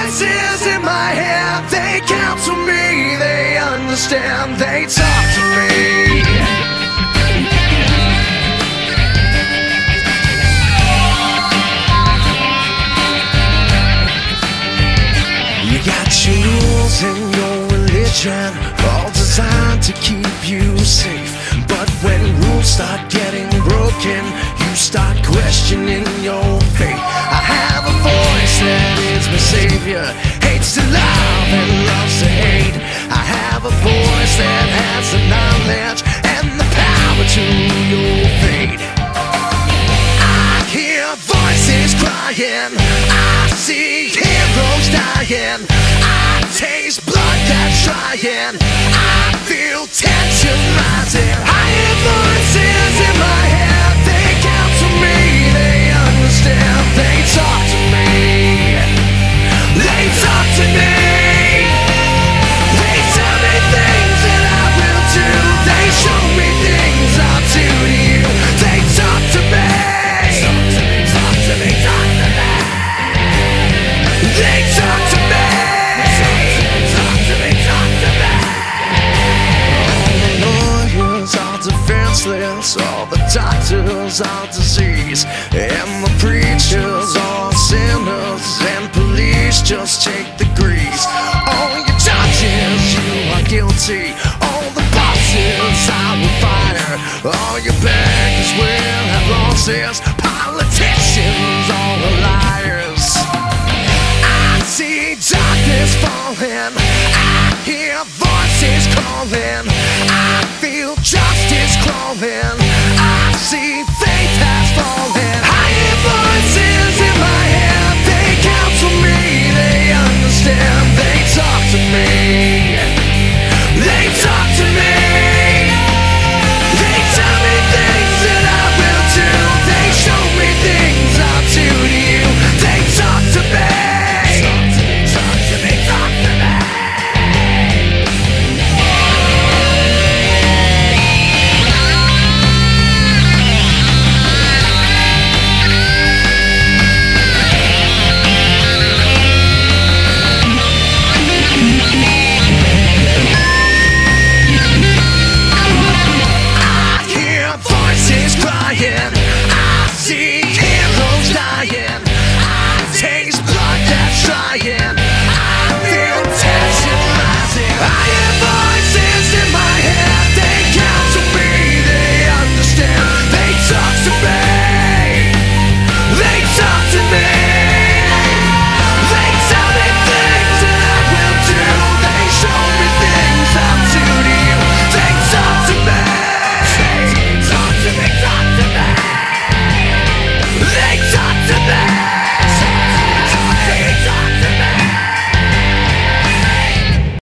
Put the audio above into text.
voices in my head, they counsel me, they understand, they talk to me. You got your rules and your religion, all designed to keep you safe. But when rules start getting broken, you start questioning your faith. I have a voice that is my savior, hates to love and loves to hate. I have a voice that has the knowledge and the power to your fate. I hear voices crying, I see heroes dying, I taste blood that's trying, I feel tension rising. I hear voices in my head, they counsel me, they understand, they talk to me, they talk to me, they tell me things that I will do, they show me things I'll do to you, they talk to me, talk to me, talk to me, they talk to me, talk to me, talk to me. All the lawyers are defenseless, all the doctors are disease, and the preachers are sinners, and police just take the grease. All your judges, you are guilty, all the bosses I will fire, all your bankers will have losses.